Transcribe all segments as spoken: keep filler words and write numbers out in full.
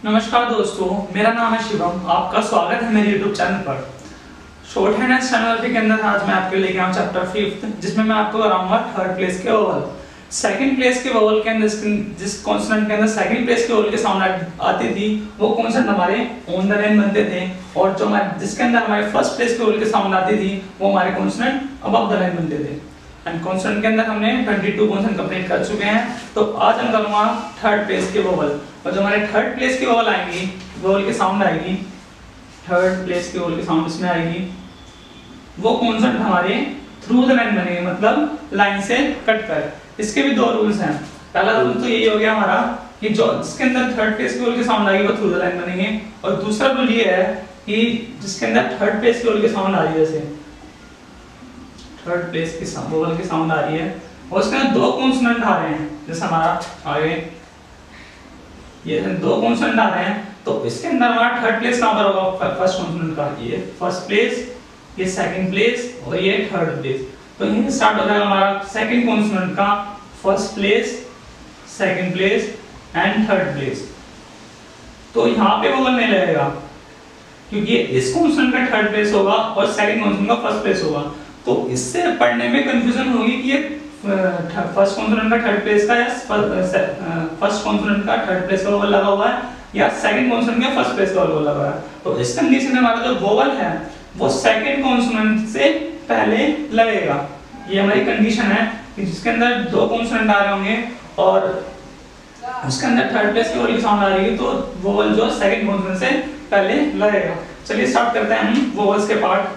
नमस्कार दोस्तों, मेरा नाम है शिवम। आपका स्वागत है मेरे यूट्यूब चैनल पर। शॉर्टहैंड एंड स्टेनोग्राफी के अंदर आज मैं आपके लेके आऊँ चैप्टर फिफ्थ, जिसमें मैं आपको कराऊंगा थर्ड प्लेस के वोवल। सेकंड प्लेस के वोवल के अंदर जिस कॉन्सोनेंट के अंदर सेकंड प्लेस के वोवल के साउंड आती थी वो कॉन्सोनेंट हमारे ऑन द लाइन बनते थे, और जो हमारे जिसके अंदर हमारे फर्स्ट प्लेस के वोवल के साउंड आती थी वो हमारे कॉन्सोनेंट अबव द लाइन बनते थे। एंड कॉन्सोनेंट के अंदर हमने बाईस कॉन्सोनेंट कंप्लीट कर चुके हैं। तो आज हम करूंगा थर्ड प्लेस के वोवल, और जो हमारे थर्ड प्लेस की वोवल आएंगी, वोवल के साउंड आएगी, थर्ड प्लेस की वोवल के साउंड इसमें आएगी, वो कॉन्सोनेंट हमारे थ्रू द लाइन बनेंगे, मतलब लाइन से कट कर। इसके भी दो रूल्स हैं। पहला रूल तो यही हो गया हमारा कि जो जिसके अंदर थर्ड प्लेस की वोवल के साउंड आएगी वो थ्रू द लाइन बनेंगे, और दूसरा रूल ये है कि जिसके अंदर थर्ड प्लेस की वोवल के साउंड आ रही है, जैसे थर्ड प्लेस की वोवल की साउंड आ रही है और उसके अंदर दो कॉन्सोनेंट आ रहे हैं, जैसे हमारा आगे ये दो कॉन्सोनेंट आ रहे हैं, तो इसके अंदर हमारा थर्ड प्लेस कहां पर होगा? फर्स्ट कॉन्सोनेंट का, ये फर्स्ट प्लेस, ये सेकंड प्लेस और ये थर्ड प्लेस। तो यहीं से स्टार्ट हो जाएगा हमारा सेकंड कॉन्सोनेंट का first place, second place and third place. तो यहाँ पे वोवल नहीं लगेगा क्योंकि इस कॉन्सोनेंट का थर्ड प्लेस होगा और सेकंड कॉन्सोनेंट का फर्स्ट प्लेस होगा। तो इससे पढ़ने में कंफ्यूजन होगी कि ये फर्स्ट कॉन्सोनेंट का थर्ड प्लेस का या फर्स्ट कॉन्सोनेंट का थर्ड प्लेस का वोवल लगा हुआ है या सेकंड कॉन्सोनेंट का फर्स्ट प्लेस का वोवल लगा हुआ है। तो इस कंडीशन में हमारा जो वोवल है वो सेकंड कॉन्सोनेंट से पहले लगेगा। ये हमारी कंडीशन है कि जिसके अंदर दो कॉन्सोनेंट आ रहे होंगे और उसके अंदर थर्ड प्लेस की वोवल की साउंड आ रही है, तो वोवल जो सेकंड कॉन्सोनेंट से पहले लगेगा। चलिए स्टार्ट करते हैं हम वोवल्स के पार्ट।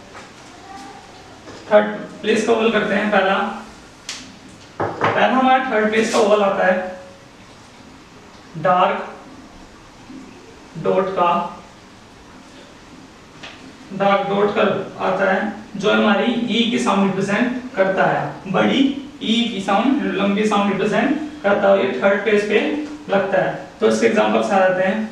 थर्ड प्लेस का वोवल करते हैं। पहला पहला हमारा थर्ड प्लेस का वोवल आता है डार्क डॉट का, डार्क डॉट का आता है जो हमारी ई की साउंड रिप्रेजेंट करता है, बड़ी ई की साउंड, लंबी साउंड रिप्रेजेंट करता है। ये थर्ड प्लेस पे लगता है। तो इसके एग्जांपल्स आ जाते हैं।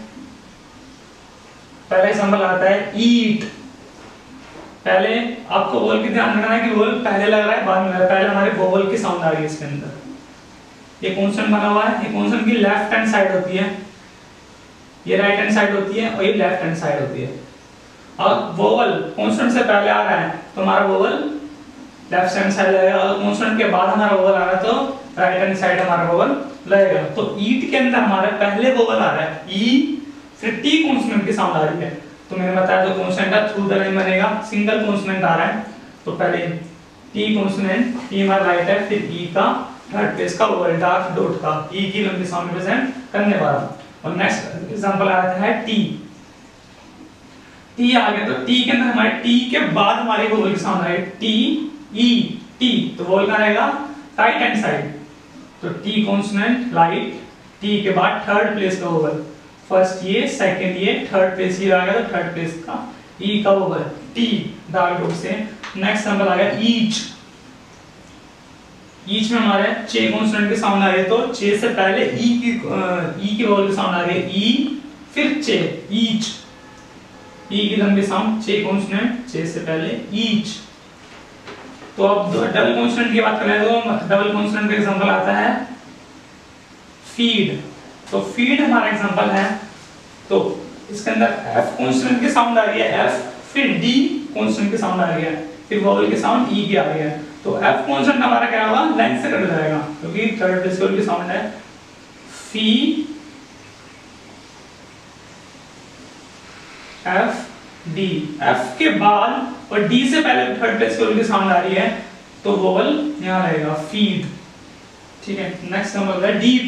पहला एग्जांपल आता है ईट। पहले आपको वोवल की ध्यान रखना है कि वोवल पहले लग रहा है बाद में लग रहा है। पहले हमारे वोवल की साउंड आ रही है इसके अंदर। ये कॉन्सोनेंट बना हुआ है, ये कॉन्सोनेंट की लेफ्ट हैंड साइड होती है, ये राइट हैंड साइड होती है और ये लेफ्ट हैंड साइड होती है। और वोवल कॉन्सोनेंट से पहले आ रहा है तो हमारा वोवल लेफ्ट हैंड साइड लगेगा, और कॉन्सोनेंट के बाद हमारा वोवल आ रहा है तो राइट हैंड साइड हमारा वोवल लगेगा। तो ईट के अंदर हमारा पहले वोवल आ रहा है ई, फिर टी कॉन्सोनेंट की साउंड आ रही है। तो मैंने बताया जो कॉन्सोनेंट का थ्रू द लाइन बनेगा, सिंगल कॉन्सोनेंट आ रहा है तो पहले टी कॉन्सोनेंट, टी हमारा राइट है, फिर ई का थर्ड प्लेस का वोवल डार्क डॉट का, ई की लंबी साउंड रिप्रेजेंट करने वाला। और नेक्स्ट एग्जांपल आता है टी। टी आ गया तो टी के अंदर हमारे टी के बाद हमारी वोवल की साउंड आएगी टी ई टी, तो वोवल का रहेगा राइट हैंड साइड। तो टी कॉन्सोनेंट राइट, टी के बाद थर्ड प्लेस का वोवल, फर्स्ट ये, सेकंड ये, थर्ड प्लेस ये आ गया तो थर्ड प्लेस का ई का वोवल टी डार्क डॉट से। नेक्स्ट नंबर आ गया ईच। ईच में हमारे चे कॉन्सोनेंट की साउंड आ रही है तो चे से पहले ई की ई की वोवल की साउंड आ रही है ई, फिर चे, ईच। ई की लंबी साउंड चे कॉन्सोनेंट, चे से पहले ईच। तो अब डबल कॉन्सोनेंट की बात करें तो डबल कॉन्सोनेंट का एग्जांपल आता है फीड। तो फीड हमारा एग्जांपल है, तो इसके अंदर एफ कॉन्सोनेंट की साउंड आ रही है एफ, फिर डी कॉन्सोनेंट की साउंड आ रही है, फिर वोवल की साउंड ई की आ रही है। तो एफ कॉन्सोनेंट हमारा क्या होगा? लाइन से कट जाएगा क्योंकि थर्ड प्लेस की साउंड है फी एफ डी। एफ के बाद और डी से पहले थर्ड प्लेस की साउंड आ रही है तो वोवल यहां रहेगा फीड। ठीक है, नेक्स्ट नंबर है डीप।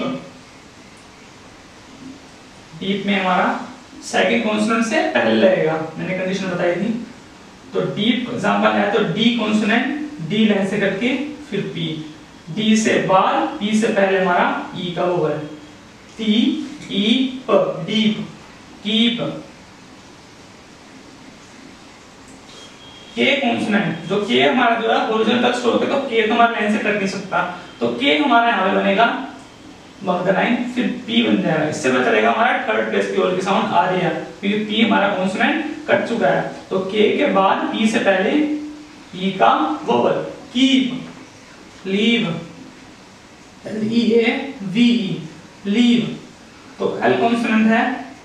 डीप में हमारा सेकंड कॉन्सोनेंट से पहले लगेगा, मैंने कंडीशन बताई थी। तो डीप एग्जांपल है तो डी कॉन्सोनेंट, डी लाइन से कट के फिर पी, डी से बाद पी से पहले हमारा ई का वोवल टी ई प, डीप, कीप। के कॉन्सोनेंट, जो के हमारा जो है हॉरिजॉन्टल तक होता है तो के तो हमारा लाइन से कट नहीं सकता, तो के हमारा यहां पे बनेगा मग लाइन, फिर पी बन जाएगा। इससे पता चलेगा हमारा थर्ड प्लेस की वोवल की साउंड आ रही है क्योंकि पी हमारा कॉन्सोनेंट कट चुका है। तो के के बाद पी से पहले ई का vowel keep, leave, L E A V E, leave. तो एल कॉन्सोनेंट है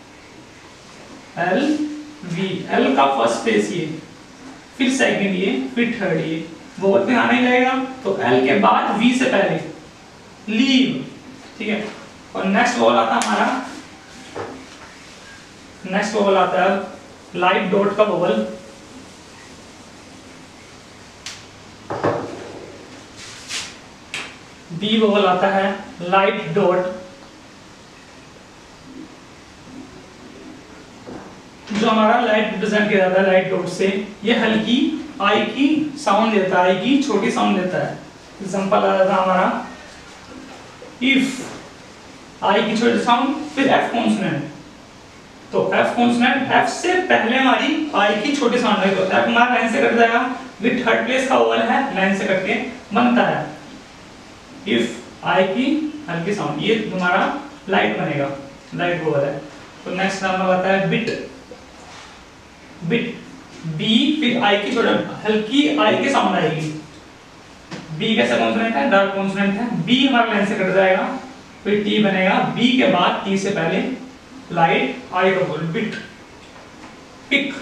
एल वी, एल का फर्स्ट प्लेस ये, फिर सेकंड ये, फिर थर्ड ये, वोवल पे आना ही लगेगा, तो एल के बाद वी से पहले लीव, ठीक है। और नेक्स्ट वोवल आता है हमारा, नेक्स्ट वोवल आता है लाइट डॉट का वोवल, बी वोवल आता है लाइट डॉट, जो हमारा लाइट रिप्रेजेंट किया जाता है लाइट डॉट से, ये हल्की आई की साउंड देता है, आई की छोटी साउंड देता है। एग्जांपल आ जाता है हमारा इफ, आई की छोटी साउंड, फिर एफ कॉन्सोनेंट, तो एफ कॉन्सोनेंट, एफ से पहले हमारी आई की छोटी साउंड है, तो एफ हमारा लाइन से कट जाएगा, विद थर्ड प्लेस का वोवल है, लाइन से कट के बनता है। इफ आई की हल्की साउंड, ये तुम्हारा लाइट बनेगा, लाइट वोवल है। तो नेक्स्ट नंबर आता है बिट, बिट बी, फिर आई की छोटा हल्की आई की साउंड आएगी, बी कैसा कॉन्सोनेंट है, डार्क कॉन्सोनेंट है, बी हमारा लाइन से कट जाएगा, फिर टी बनेगा, बी के बाद टी से पहले लाइट आई का vowel, bit. Pick,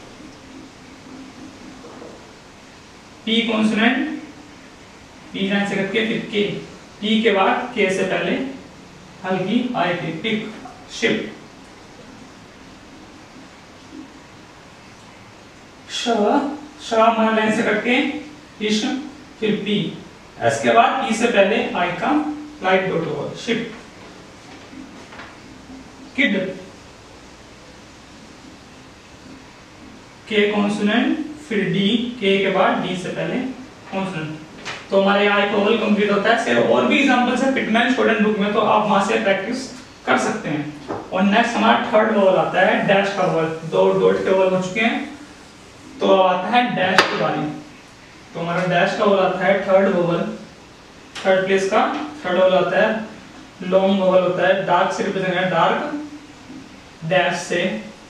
P consonant, P line से कट के फिर के, पी के बाद के से पहले हल्की आई की, पिक। शिप, श, श हमारा लाइन से कट के इश, फिर पी, एस के बाद पी से पहले आई का light dot over, ship. Kid, K consonant, फिर डी, के के बाद डी से पहले कॉन्सोनेंट। तो हमारे आई का वोवल कंप्लीट होता है। सिर्फ और भी एग्जांपल्स है पिटमैन शॉर्टहैंड बुक में, तो आप वहां से प्रैक्टिस कर सकते हैं। और नेक्स्ट हमारा थर्ड वोवल आता है डैश का वोवल, दो डॉट के वोवल हो चुके हैं, तो आता है डैश की बारी। तो हमारा डैश का वोवल आता है थर्ड वोवल, थर्ड प्लेस का थर्ड वोवल आता है लॉन्ग वोवल होता है, डार्क से रिप्रेजेंट है, डार्क डैश से,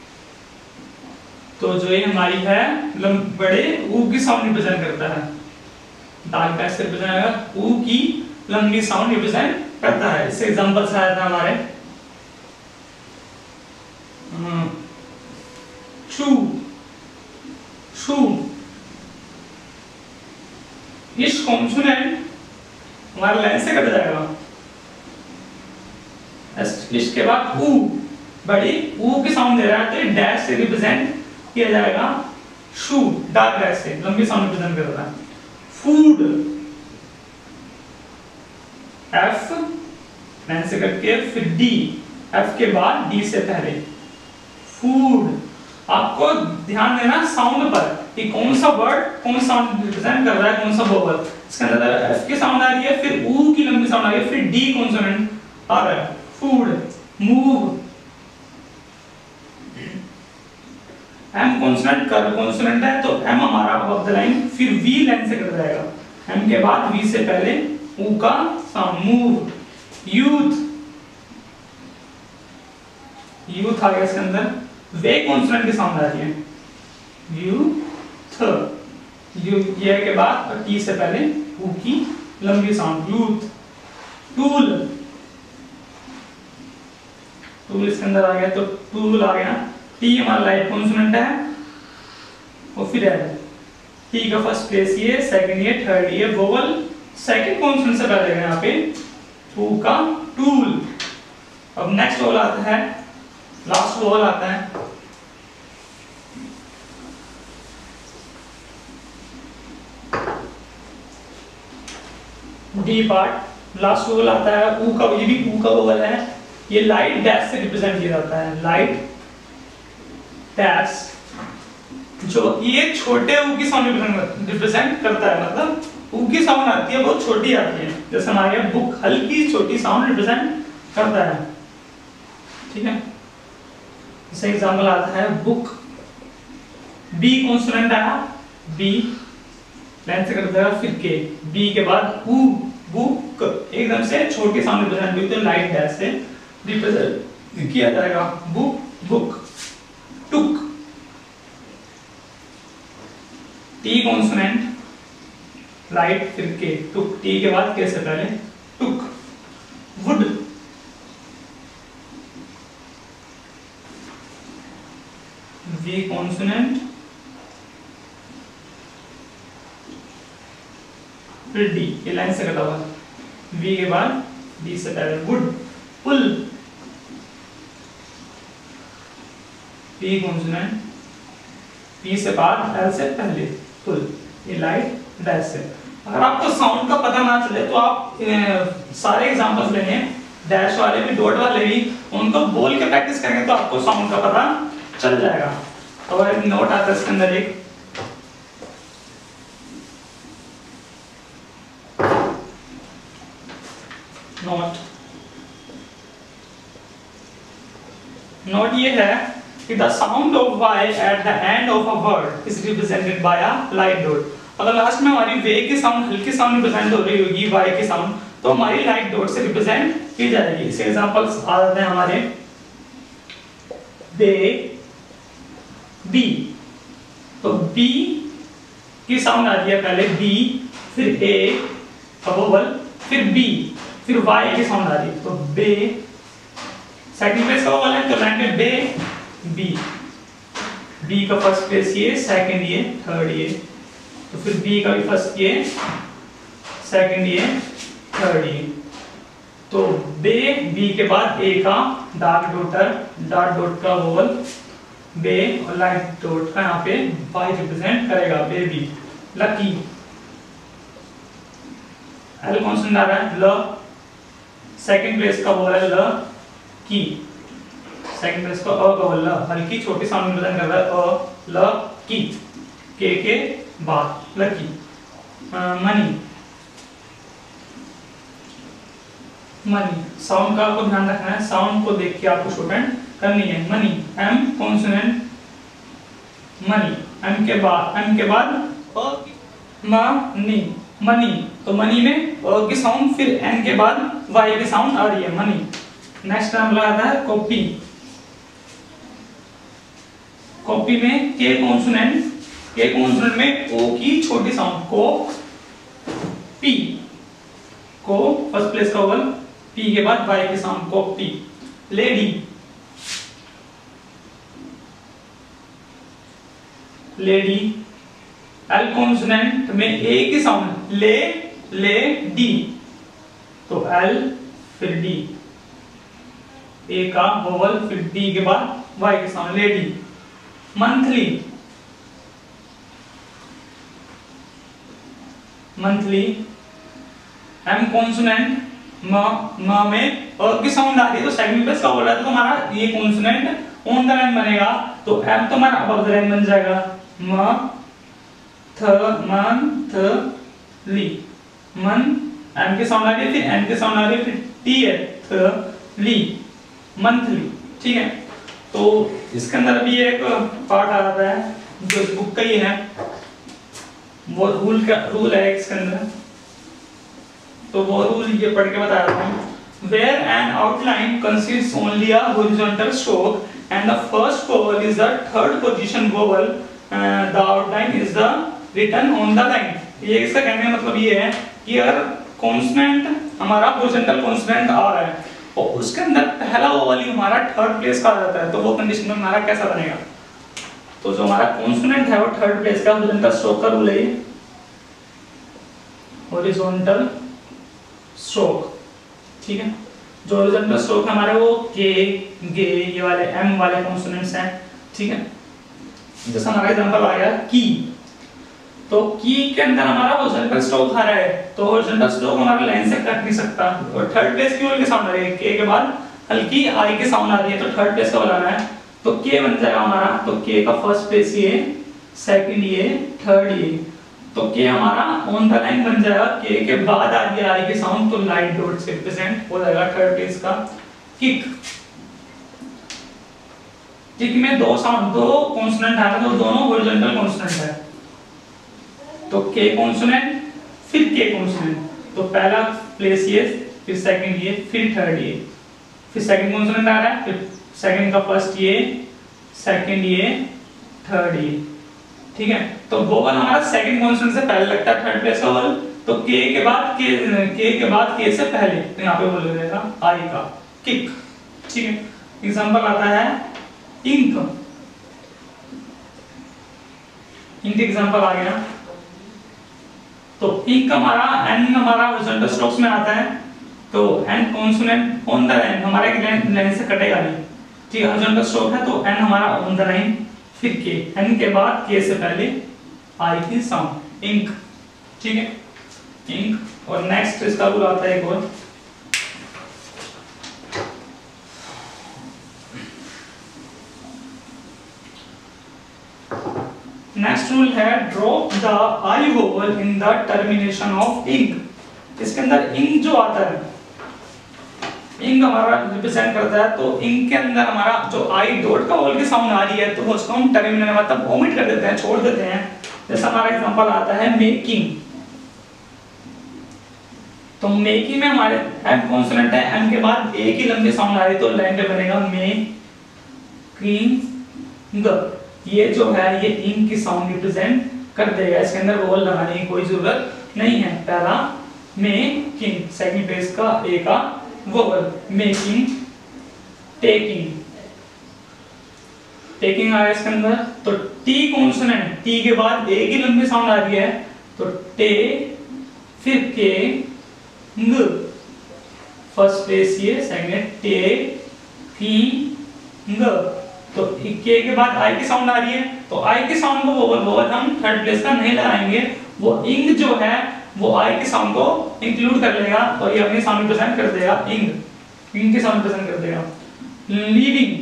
तो जो ये हमारी है बड़े ऊ की साउंड रिप्रेजेंट करता है, डार्क डैश से रिप्रेजेंट है, ऊ की लंबी साउंड रिप्रेजेंट करता है। इससे एग्जांपल्स आया था हमारे शू, शू, इस कॉन्सोनेंट हमारा लाइन से कट जाएगा, इसके बाद ऊ, बड़ी ऊ की साउंड दे रहा है, तो डैश से रिप्रेजेंट किया जाएगा, शू डार्क डैश से लंबी साउंड रिप्रेजेंट करता है। फूड, एफ लाइन से कट के फिर डी, एफ के बाद डी से पहले फूड। आपको ध्यान देना साउंड पर कि कौन सा वर्ड कौन सा साउंड रिप्रेजेंट कर रहा है, कौन सा वोवल। इसके अंदर एफ की साउंड आ रही है, फिर ऊ की लंबी साउंड आ रही है, फिर डी कॉन्सोनेंट आ रहा है। फूड, मूव, एम कॉन्सोनेंट कर कॉन्सोनेंट है, तो एम हमारा अबव द लाइन, फिर वी लाइन से कट जाएगा, एम के बाद वी से पहले ऊ का साउंड। मूव, यूथ, यूथ आ गया इसके अंदर, वे कॉन्सोनेंट की साउंड आ रही है, यूथ, यू ये के बाद टी से पहले ऊ की लंबी साउंड, यूथ। टूल, टूल इसके अंदर आ गया, तो टूल आ गया, टी हमारा लाइट कॉन्सोनेंट है, और फिर है टी का फर्स्ट प्लेस ये, सेकंड ये, थर्ड ये, वोवल सेकंड कॉन्सोनेंट से पहले यहाँ पे टू का टूल। अब नेक्स्ट वोवल आता है, लास्ट वोवल आता है डी पार्ट, लास्ट वोवल आता है ऊ का, ये भी ऊ का वोवल है, ये लाइट डैश से रिप्रेजेंट किया जाता है, लाइट डैश, जो ये छोटे ऊ की साउंड रिप्रेजेंट करता है, मतलब ऊ की साउंड आती है बहुत छोटी आती है, जैसे हमारे बुक हल्की छोटी साउंड रिप्रेजेंट करता है, ठीक है। जैसे एग्जांपल आता है बुक, बी कॉन्सोनेंट आया, बी लाइन से कट जाएगा, फिर के, बी के बाद ऊ, बुक एकदम से छोटी साउंड रिप्रेजेंट हुई, तो लाइट डैश से रिप्रेजेंट किया जाएगा, book, book. Took, T consonant, light फिर के, टुक, टी के बाद के से पहले टुक। वुड, वी कॉन्सोनेंट, फिर डी, ये लाइन से कटा हुआ है। वी के बाद डी से पहले wood, pull, P consonant, P से बाद, एल से पहले, पुल, ये लाइट डैश से। अगर आपको साउंड का पता ना चले तो आप ए, सारे एग्जांपल्स लेंगे, डैश वाले भी, डॉट वाले भी, उनको बोल के प्रैक्टिस करेंगे तो आपको साउंड का पता चल जाएगा। और एक नोट आता है इसके अंदर, एक नोट नोट ये है कि the sound of y at the end of a word is represented by a light dot। अगर लास्ट में हमारी वे की साउंड, हल्की साउंड रिप्रेजेंट हो रही होगी y की साउंड, तो हमारी लाइट डॉट से रिप्रेजेंट की जाएगी। इसके एग्जांपल्स आ जाते हैं हमारे बे, बी, तो बी की साउंड आती है पहले बी, फिर ए वोवल, फिर बी, फिर वाई की साउंड आ रही है, तो बे, सेकंड प्लेस का वोवल है तो लाइन में बे, बी, बी का फर्स्ट प्लेस ये, सेकंड ये, थर्ड ये, तो फिर बी का भी फर्स्ट ये, सेकंड ये, थर्ड ये, तो बे, बी के बाद ए का डार्क डॉटर, डार्क डॉट का वोवल बे और लाइट डॉट का यहाँ पे वाई रिप्रेजेंट करेगा, बेबी, लकी, एल कॉन्सोनेंट आ रहा है, ल, सेकंड प्लेस का वोवल है ल, की, सेकंड प्लेस का अ का वोवल, हल्की छोटी साउंड रिप्रेजेंट कर रहा है, अ, ल, की, के के बाद, लकी, मनी, मनी, साउंड का आपको ध्यान रखना है, साउंड को देख के आपको शॉर्टहैंड करनी है। Money, M consonant, money, M के बाद, एम के बाद मनी, मनी, तो मनी में अ की साउंड, फिर एन के बाद वाई की साउंड आ रही है, मनी। नेक्स्ट नाम आता है कॉपी, कॉपी में के कॉन्सोनेंट, के कॉन्सोनेंट में ओ की छोटी साउंड, को, पी, को फर्स्ट प्लेस का वोवल, पी के बाद वाई की sound, copy, lady, lady, L consonant में ए की साउंड, ले, ले, डी, तो एल फिर डी, ए का वोवल, फिर डी के बाद वाई की sound, lady, monthly, monthly, M consonant, म, म में अ की साउंड आ रही है तो सेकंड प्लेस का वोवल है तो हमारा ये कॉन्सोनेंट ऑन द लाइन बनेगा, तो एम तो हमारा अबव द लाइन बन जाएगा, म, थ, मन, थ, ली, मन, एम की साउंड आ रही है, फिर एन की साउंड आ रही है, फिर टी है, थ, ली, मंथली, ठीक है। तो इसके अंदर भी एक पार्ट आ जाता है जो इस बुक का ही है, वो रूल का रूल है इसके अंदर, तो वो रूल ये पढ़ के बता रहा हूँ। Where an outline consists only a horizontal stroke and the first vowel is the third position vowel, uh, the outline is the written on the line। ये इसका कहने का मतलब ये है कि अगर कॉन्सोनेंट हमारा होरिजॉन्टल कॉन्सोनेंट आ रहा है और उसके अंदर पहला वोवल ही हमारा थर्ड प्लेस का आ जाता है, तो वो कंडीशन में हमारा कैसा बनेगा? तो जो हमारा कॉन्सोनेंट है वो थर्ड प्लेस का, हॉरिजॉन्टल स्ट्रोक का रूल है, हॉरिजॉन्टल स्ट्रोक, ठीक है। जो हॉरिजॉन्टल स्ट्रोक हमारे वो के, गे, ये वाले एम वाले कॉन्सोनेंट्स हैं, ठीक है। जैसा हमारा एग्जांपल आ गया की, तो की के अंदर हमारा हॉरिजॉन्टल स्ट्रोक आ रहा है, तो हॉरिजॉन्टल स्ट्रोक हमारा लाइन से कट नहीं सकता, और थर्ड प्लेस की वाली साउंड आ रही है, के के बाद हल्की आई की साउंड आ रही है, तो थर्ड प्लेस का बनाना है, तो के बन जाएगा हमारा, तो के का फर्स्ट प्लेस ये, सेकंड ये, थर्ड ये, तो के हमारा ऑन द लाइन बन जाएगा, के के बाद आ रही है आई की साउंड, तो लाइट डॉट से रिप्रेजेंट हो जाएगा थर्ड प्लेस का। किक, किक में दो साउंड, दो कॉन्सोनेंट आ रहे हैं, तो दोनों हॉरिजॉन्टल कॉन्सोनेंट है, तो के कॉन्सोनेंट फिर के कॉन्सोनेंट, तो पहला प्लेस ये, फिर सेकंड ये, फिर थर्ड ये, फिर सेकंड कॉन्सोनेंट आ रहा है, फिर सेकंड का फर्स्ट ये, सेकंड ये, थर्ड ये, ठीक है। तो वोवल हमारा सेकंड कॉन्सोनेंट से पहले लगता है, थर्ड प्लेस का वोवल, तो के के बाद के के के बाद के से पहले, तो यहाँ पे बोल देगा आई का, किक, ठीक है। एग्जांपल आता है इंक, इंक एग्जांपल आ गया। तो इंक हमारा एन हमारा हॉरिजॉन्टल स्ट्रोक्स में आता है, तो N consonant on the line हमारे लाइन से कटेगा नहीं, ठीक है। हॉरिजॉन्टल स्ट्रोक है तो एन हमारा ऑन द लाइन, फिर के, एन के बाद के से पहले आई की साउंड, इंक, ठीक है, इंक। और नेक्स्ट इसका रूल आता है एक और, नेक्स्ट रूल है drop the I vowel in the termination of ing. इसके अंदर इंक जो आता है, इंक हमारा रिप्रेजेंट करता है, तो इंक के अंदर हमारा जो आई डॉट का वोवल की साउंड आ रही है तो उसको हम टर्मिनल मतलब ओमिट कर देते हैं, छोड़ देते हैं। जैसा हमारा एग्जांपल आता है मेकिंग, तो मेकिंग में हमारे एम कॉन्सोनेंट है, एम के बाद ए की लंबी साउंड आ रही है तो लाइन पे बनेगा मे किंग। ये जो है ये इंक की साउंड रिप्रेजेंट कर देगा, इसके अंदर वोवल लगाने की कोई जरूरत नहीं है। पहला मेकिंग, सेकंड पेज का ए का वोवल, मेकिंग, टेकिंग, टेकिंग आया इसके अंदर, तो टी कॉन्सोनेंट, टी के बाद ए की लंबी साउंड आ रही है तो टे, फिर के, ng, फर्स्ट प्लेस ये, सेकंड टे, की, ng, तो के के बाद आई की साउंड आ रही है तो आई की साउंड को वोवल वोवल हम थर्ड प्लेस का नहीं लगाएंगे, वो इंग जो है वो आई की साउंड को इंक्लूड कर लेगा और ये अपनी साउंड प्रेजेंट कर देगा, इंग, इंग की साउंड प्रेजेंट कर देगा। लीविंग,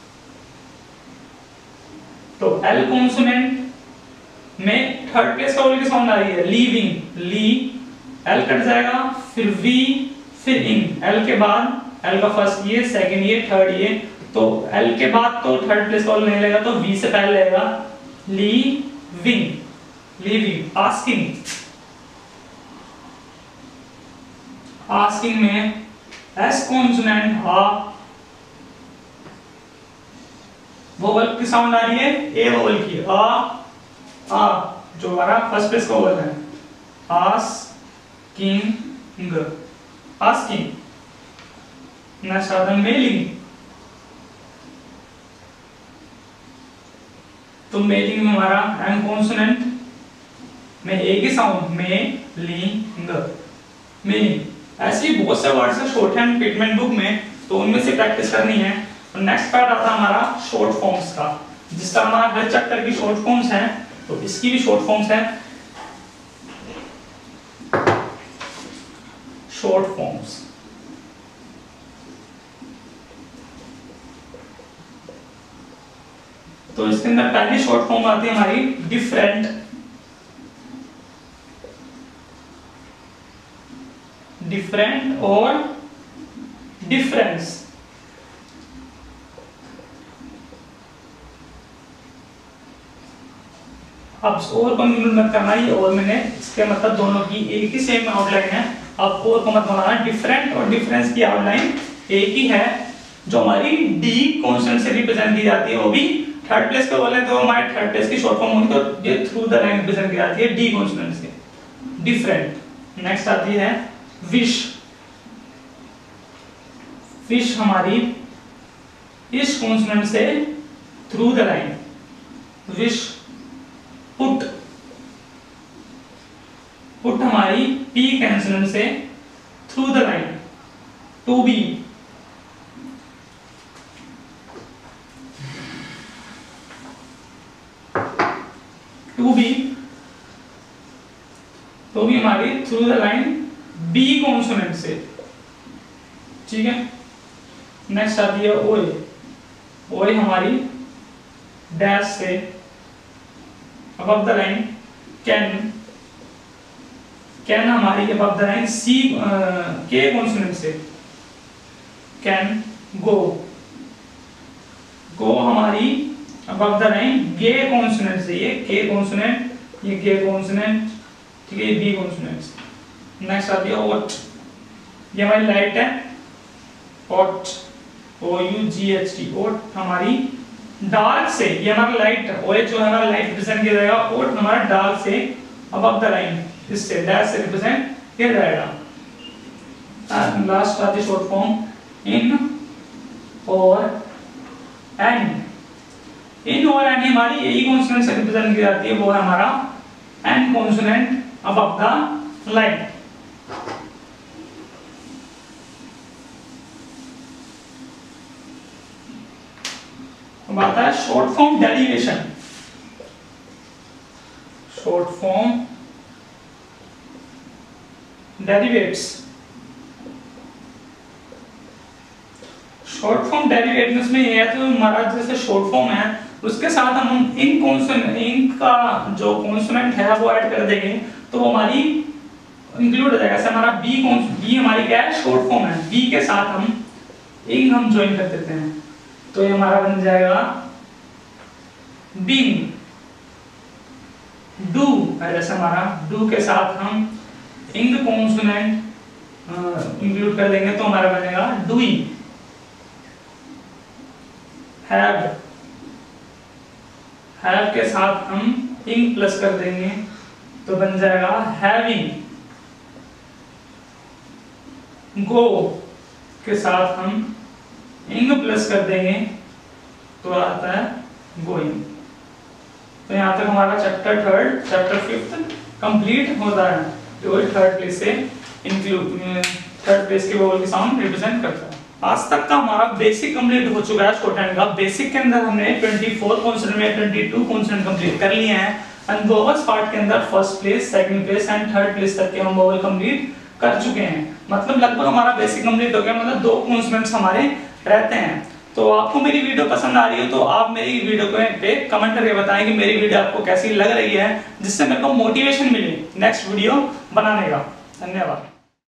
तो एल कॉन्सोनेंट में थर्ड प्लेस का वोवल की साउंड आ रही है, लीविंग, ली, एल कट जाएगा, फिर वी, फिर इंग, एल के बाद एल का फर्स्ट ये, सेकंड ये, थर्ड ये, तो एल के बाद तो थर्ड प्लेस का वोवल नहीं लेगा तो वी से पहले लेगा, लीविंग, लीविंग। आस्किंग, आस्किंग में एस कॉन्सोनेंट आ वोवल की साउंड आ रही है, ए वोवल की, आ, आ जो हमारा फर्स्ट प्लेस का वोवल है, आस्किंग, आस्किंग। नेक्स्ट आता है मेलिंग, तो मेलिंग में हमारा एम कॉन्सोनेंट में ए की साउंड, में, लिंग, मेलिंग। ऐसे ही बहुत से वर्ड्स है शॉर्ट हैंड पिटमेंट बुक में, तो उनमें से प्रैक्टिस करनी है। और नेक्स्ट पार्ट आता है हमारा शॉर्ट फॉर्म्स का, जिसका हमारा हर चैप्टर की शॉर्ट फॉर्म्स हैं, तो इसकी भी शॉर्ट फॉर्म्स है। शॉर्ट फॉर्म्स, तो इसके अंदर पहली शॉर्ट फॉर्म आती है हमारी डिफरेंट, डिफरेंट और डिफरेंस। अब और को इंक्लूड मत करना, ये और मैंने इसके मतलब दोनों की एक ही सेम आउटलाइन है, अब और को मत बनाना। डिफरेंट और डिफरेंस की आउटलाइन एक ही है, जो हमारी डी कॉन्स्टेंट से रिप्रेजेंट की जाती है, वो भी थर्ड प्लेस पे बोले तो हमारे थर्ड प्लेस की शॉर्ट फॉर्म होगी, तो ये थ्रू द लाइन रिप्रेजेंट की जाती है डी कॉन्सोनेंट से, डिफरेंट। नेक्स्ट आती है विश, विश हमारी इस कॉन्सोनेंट से through the line, wish. Put, put हमारी पी कॉन्सोनेंट से through the line, to be, to be, तो भी हमारी through the line B consonant से, ठीक है। नेक्स्ट आती है ओए, ओए हमारी डैश से above the line, can, can हमारी अबव द लाइन सी के कॉन्सोनेंट से, कैन गो, गो हमारी above the line gay consonant से, ये के कॉन्सोनेंट, ये गे कॉन्सोनेंट, ठीक है, ये बी कॉन्सोनेंट। नेक्स्ट आती है ओट, ये हमारी लाइट है, ought, O U G H T, ought हमारी डार्क से, ये हमारा लाइट, ओ एच जो है हमारा लाइट रिप्रेजेंट किया जाएगा, ओट हमारा डार्क से अबव द लाइन, इससे डैश से रिप्रेजेंट किया जाएगा। एंड लास्ट आती है शॉर्ट फॉर्म इन और एंड। इन और एन हमारी यही कॉन्सोनेंट से रिप्रेजेंट की जाती है, वो है हमारा N consonant above the line. अब आता है short form derivation. Short form derivatives. Short form derivatives में ये है तो हमारा जैसे शॉर्ट फॉर्म है उसके साथ हम इन कॉन्सोनेंट इन का जो कॉन्सोनेंट है वो ऐड कर देंगे तो वो हमारी इंक्लूड हो जाएगा। जैसे हमारा बी कौन बी हमारी क्या है, शॉर्ट फॉर्म है, बी के साथ हम इन हम ज्वाइन कर देते हैं तो ये हमारा बन जाएगा बीइंग। डू जैसे हमारा डू के साथ हम इंग कॉन्सोनेंट इंक्लूड कर देंगे तो हमारा बनेगा डूइंग। हैव हैव के साथ हम इंग प्लस कर देंगे तो बन जाएगा हैविंग। गो के साथ हम इंग प्लस कर देंगे तो आता है गोइंग। तो यहाँ तक हमारा chapter third chapter fifth complete होता है जो थर्ड प्लेस से इंक्लूड थर्ड प्लेस के वोवल के साउंड रिप्रेजेंट करता है। आज तक का हमारा बेसिक कंप्लीट हो चुका है शॉर्टहैंड का। बेसिक के अंदर हमने चौबीस कॉन्सोनेंट में बाईस कॉन्सोनेंट कंप्लीट कर लिए हैं एंड वोवल्स पार्ट के अंदर first place, second place and third place तक के हम वोवल कंप्लीट कर चुके हैं। मतलब लगभग हमारा बेसिक कंप्लीट हो गया, मतलब दो कॉन्सोनेंट्स हमारे रहते हैं। तो आपको मेरी वीडियो पसंद आ रही हो तो आप मेरी वीडियो पे कमेंट करके बताएं कि मेरी वीडियो आपको कैसी लग रही है, जिससे मेरे को मोटिवेशन मिले नेक्स्ट वीडियो बनाने का। धन्यवाद।